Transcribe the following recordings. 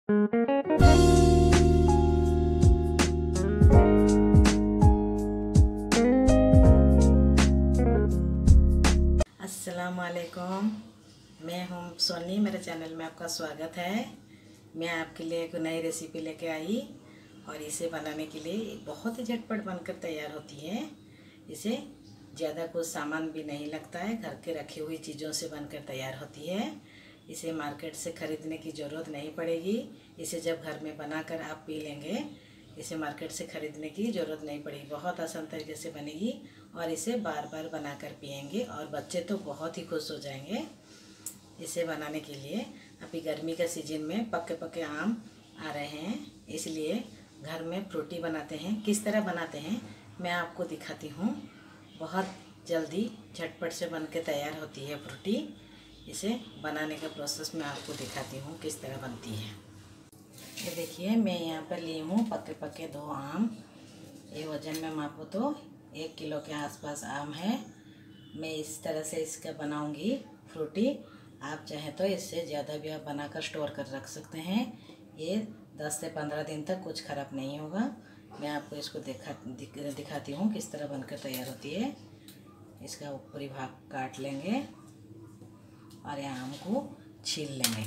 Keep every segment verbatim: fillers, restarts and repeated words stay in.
अस्सलामुअलैकुम, मैं हूँ सोनी। मेरे चैनल में आपका स्वागत है। मैं आपके लिए एक नई रेसिपी लेके आई और इसे बनाने के लिए बहुत ही झटपट बनकर तैयार होती है। इसे ज़्यादा कुछ सामान भी नहीं लगता है, घर के रखी हुई चीज़ों से बनकर तैयार होती है। इसे मार्केट से ख़रीदने की ज़रूरत नहीं पड़ेगी। इसे जब घर में बनाकर आप पी लेंगे, इसे मार्केट से ख़रीदने की ज़रूरत नहीं पड़ेगी। बहुत आसान तरीके से बनेगी और इसे बार बार बनाकर पिएंगे और बच्चे तो बहुत ही खुश हो जाएंगे। इसे बनाने के लिए अभी गर्मी का सीजन में पके पके आम आ रहे हैं, इसलिए घर में फ्रूटी बनाते हैं। किस तरह बनाते हैं मैं आपको दिखाती हूँ। बहुत जल्दी झटपट से बन के तैयार होती है फ्रूटी। इसे बनाने का प्रोसेस मैं आपको दिखाती हूँ किस तरह बनती है। ये देखिए, मैं यहाँ पर ली हूँ पके पके दो आम। ये वज़न में मापो तो एक किलो के आसपास आम है। मैं इस तरह से इसका बनाऊंगी फ्रूटी। आप चाहें तो इससे ज़्यादा भी आप बनाकर स्टोर कर रख सकते हैं। ये दस से पंद्रह दिन तक कुछ ख़राब नहीं होगा। मैं आपको इसको दिखा दिख, दिखाती हूँ किस तरह बनकर तैयार होती है। इसका ऊपरी भाग काट लेंगे और ये आम को छील लेंगे।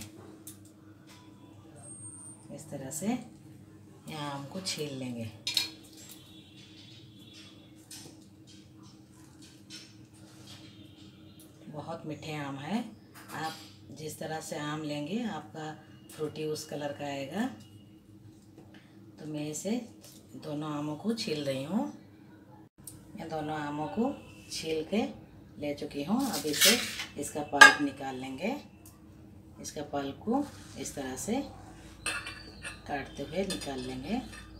इस तरह से यहाँ आम को छील लेंगे। बहुत मीठे आम है। आप जिस तरह से आम लेंगे आपका फ्रूटी उस कलर का आएगा। तो मैं इसे दोनों आमों को छील रही हूँ। मैं दोनों आमों को छील के ले चुकी हूँ। अब इसे इसका पल्प निकाल लेंगे। इसका पल्प को इस तरह से काटते हुए निकाल लेंगे।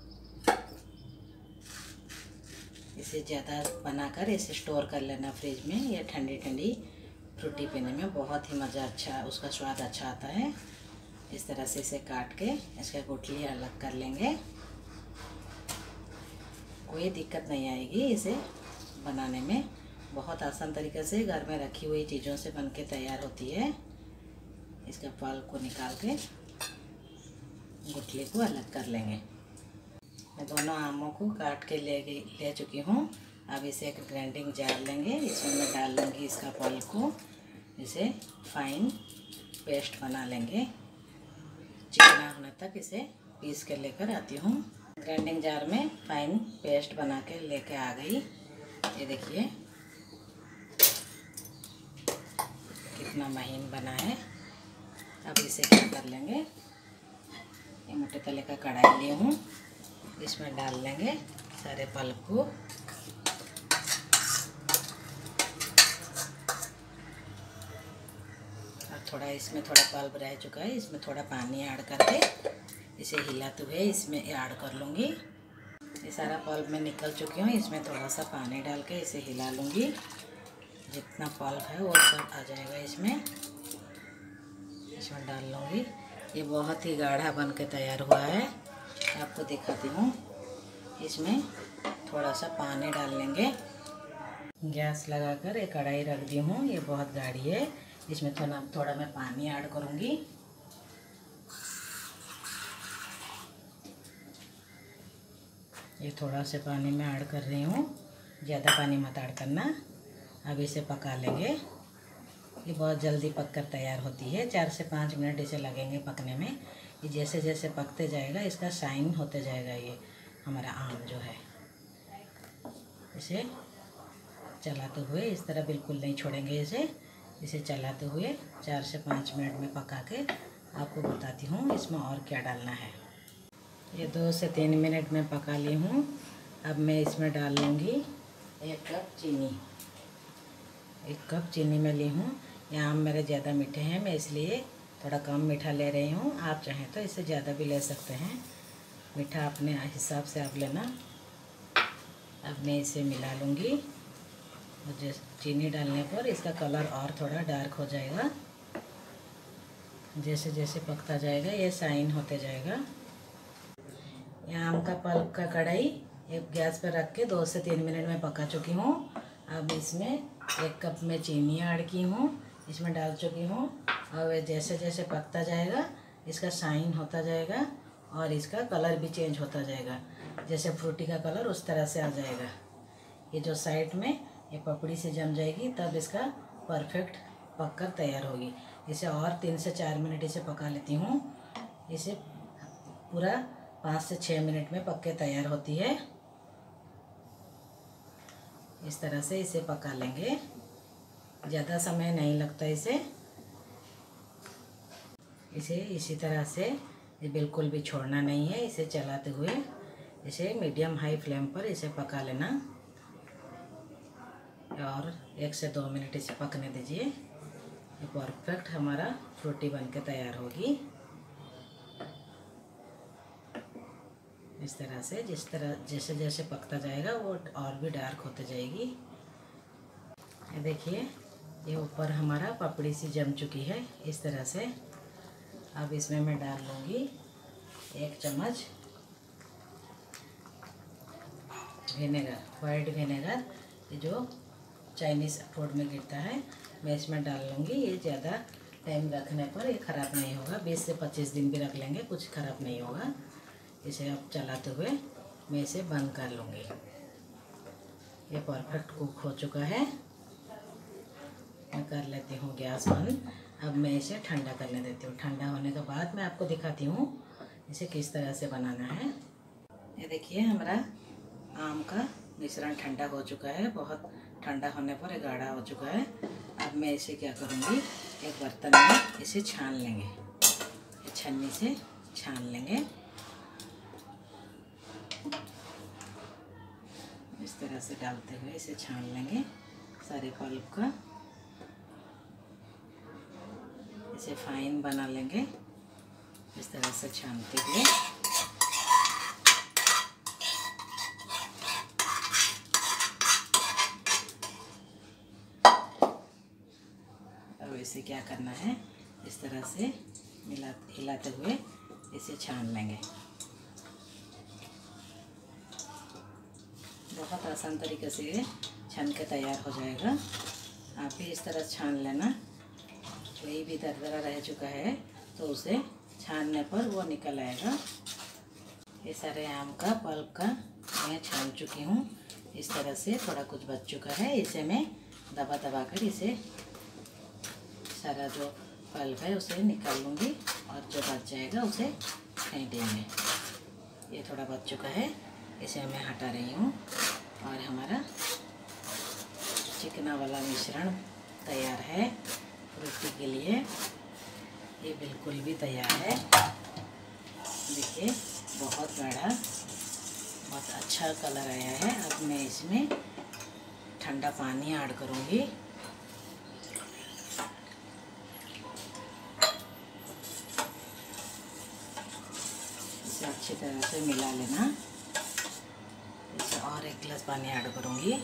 इसे ज़्यादा बनाकर इसे स्टोर कर लेना फ्रिज में। ये ठंडी ठंडी फ्रूटी पीने में बहुत ही मज़ा अच्छा, उसका स्वाद अच्छा आता है। इस तरह से इसे काट के इसका गुठली अलग कर लेंगे। कोई दिक्कत नहीं आएगी इसे बनाने में। बहुत आसान तरीके से घर में रखी हुई चीज़ों से बनके तैयार होती है। इसका पल्प को निकाल के गुठली को अलग कर लेंगे। मैं दोनों आमों को काट के ले गई ले चुकी हूँ। अब इसे एक ग्राइंडिंग जार लेंगे। इसमें मैं डाल लूँगी इसका पल्प को। इसे फाइन पेस्ट बना लेंगे। चिकना होने तक इसे पीस के लेकर आती हूँ। ग्राइंडिंग जार में फाइन पेस्ट बना के लेके आ गई। ये देखिए कितना महीन बना है। अब इसे क्या कर लेंगे, ये मोटे तले का कढ़ाई ली हूँ। इसमें डाल लेंगे सारे पल्प को। और थोड़ा इसमें थोड़ा पल्प रह चुका है, इसमें थोड़ा पानी ऐड करके इसे हिलाते हुए इसमें ऐड कर लूँगी। ये सारा पल्प मैं निकल चुकी हूँ। इसमें थोड़ा सा पानी डाल के इसे हिला लूँगी। जितना पल्प है वो सब आ जाएगा इसमें। इसमें डाल लूँगी। ये बहुत ही गाढ़ा बन के तैयार हुआ है। आपको दिखाती हूँ। इसमें थोड़ा सा पानी डाल लेंगे। गैस लगाकर एक कढ़ाई रख दी हूँ। ये बहुत गाढ़ी है। इसमें थोड़ा थोड़ा मैं पानी ऐड करूँगी। ये थोड़ा से पानी मैं ऐड कर रही हूँ, ज़्यादा पानी मत ऐड करना। अब इसे पका लेंगे। ये बहुत जल्दी पक कर तैयार होती है। चार से पाँच मिनट इसे लगेंगे पकने में। ये जैसे जैसे पकते जाएगा इसका शाइन होते जाएगा। ये हमारा आम जो है, इसे चलाते हुए इस तरह बिल्कुल नहीं छोड़ेंगे। इसे इसे चलाते हुए चार से पाँच मिनट में पका के आपको बताती हूँ इसमें और क्या डालना है। ये दो से तीन मिनट में पका ली हूँ। अब मैं इसमें डाल लूँगी एक कप चीनी। एक कप चीनी में ली हूँ। ये आम मेरे ज़्यादा मीठे हैं, मैं इसलिए थोड़ा कम मीठा ले रही हूँ। आप चाहें तो इससे ज़्यादा भी ले सकते हैं। मीठा अपने हिसाब से आप लेना। अब मैं इसे मिला लूँगी। मुझे चीनी डालने पर इसका कलर और थोड़ा डार्क हो जाएगा। जैसे जैसे पकता जाएगा ये शाइन होते जाएगा। ये आम का पल्प का कढ़ाई एक गैस पर रख के दो से तीन मिनट में पका चुकी हूँ। अब इसमें एक कप में चीनी ऐड की हूँ, इसमें डाल चुकी हूँ। और जैसे जैसे पकता जाएगा इसका शाइन होता जाएगा और इसका कलर भी चेंज होता जाएगा। जैसे फ्रूटी का कलर उस तरह से आ जाएगा। ये जो साइड में ये पपड़ी से जम जाएगी तब इसका परफेक्ट पककर तैयार होगी। इसे और तीन से चार मिनट इसे पका लेती हूँ। इसे पूरा पाँच से छः मिनट में पक के तैयार होती है। इस तरह से इसे पका लेंगे, ज़्यादा समय नहीं लगता इसे। इसे इसी तरह से बिल्कुल भी छोड़ना नहीं है। इसे चलाते हुए इसे मीडियम हाई फ्लेम पर इसे पका लेना और एक से दो मिनट इसे पकने दीजिए। ये परफेक्ट हमारा फ्रूटी बनके तैयार होगी। इस तरह से जिस तरह जैसे जैसे पकता जाएगा वो और भी डार्क होते जाएगी। ये देखिए ये ऊपर हमारा पपड़ी सी जम चुकी है इस तरह से। अब इसमें मैं डाल लूँगी एक चम्मच विनेगर, वाइट विनेगर, ये जो चाइनीज़ फूड में गिरता है, मैं इसमें डाल लूँगी। ये ज़्यादा टाइम रखने पर ये ख़राब नहीं होगा। बीस से पच्चीस दिन भी रख लेंगे, कुछ ख़राब नहीं होगा। इसे अब चलाते हुए मैं इसे बंद कर लूँगी। ये परफेक्ट कुक हो चुका है। मैं कर लेती हूँ गैस बंद। अब मैं इसे ठंडा करने देती हूँ। ठंडा होने के बाद मैं आपको दिखाती हूँ इसे किस तरह से बनाना है। ये देखिए हमारा आम का मिश्रण ठंडा हो चुका है। बहुत ठंडा होने पर ये गाढ़ा हो चुका है। अब मैं इसे क्या करूँगी, एक बर्तन में इसे छान लेंगे। छन्नी से छान लेंगे इस तरह से डालते हुए इसे छान लेंगे सारे पल्प का। इसे फाइन बना लेंगे इस तरह से छानते हुए। अब इसे क्या करना है, इस तरह से मिला हिलाते हुए इसे छान लेंगे। बहुत आसान तरीके से ये छान के तैयार हो जाएगा। आप भी इस तरह छान लेना। कोई भी दरदरा रह चुका है तो उसे छानने पर वो निकल आएगा। ये सारे आम का पल्प का मैं छान चुकी हूँ। इस तरह से थोड़ा कुछ बच चुका है। इसे मैं दबा दबा कर इसे सारा जो पल्प है उसे निकाल लूँगी और जो बच जाएगा उसे फेंक देंगे। ये थोड़ा बच चुका है, इसे मैं हटा रही हूँ और हमारा चिकना वाला मिश्रण तैयार है रोटी के लिए। ये बिल्कुल भी तैयार है। देखिए बहुत गाढ़ा, बहुत अच्छा कलर आया है। अब मैं इसमें ठंडा पानी ऐड करूँगी। इसे अच्छी तरह से मिला लेना। इसे और एक गिलास पानी ऐड करूँगी।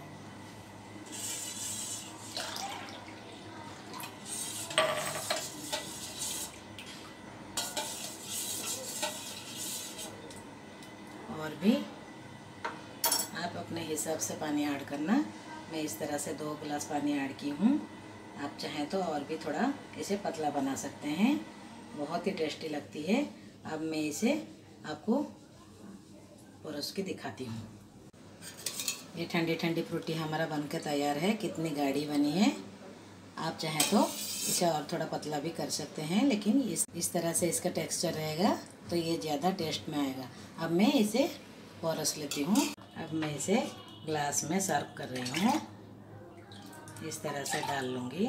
और भी आप अपने हिसाब से पानी ऐड करना। मैं इस तरह से दो गिलास पानी ऐड की हूँ। आप चाहें तो और भी थोड़ा इसे पतला बना सकते हैं। बहुत ही टेस्टी लगती है। अब मैं इसे आपको परोस के दिखाती हूँ। ये ठंडी ठंडी फ्रूटी हमारा बनकर तैयार है। कितनी गाढ़ी बनी है। आप चाहें तो इसे और थोड़ा पतला भी कर सकते हैं, लेकिन इस इस तरह से इसका टेक्सचर रहेगा तो ये ज़्यादा टेस्ट में आएगा। अब मैं इसे परोस लेती हूँ। अब मैं इसे ग्लास में सर्व कर रही हूँ। इस तरह से डाल लूँगी।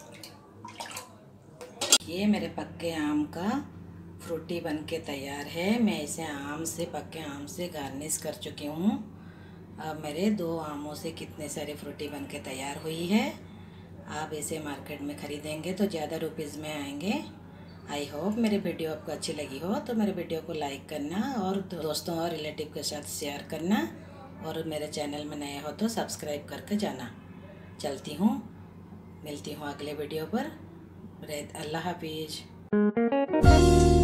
ये मेरे पक्के आम का फ्रूटी बनके तैयार है। मैं इसे आम से, पक्के आम से गार्निश कर चुकी हूँ। अब मेरे दो आमों से कितने सारे फ्रूटी बनके तैयार हुई है। आप इसे मार्केट में ख़रीदेंगे तो ज़्यादा रुपीज़ में आएंगे। आई होप मेरी वीडियो आपको अच्छी लगी हो तो मेरे वीडियो को लाइक करना और दोस्तों और रिलेटिव के साथ शेयर करना, और मेरे चैनल में नए हो तो सब्सक्राइब करके जाना। चलती हूँ, मिलती हूँ अगले वीडियो पर। अल्लाह हाफिज़।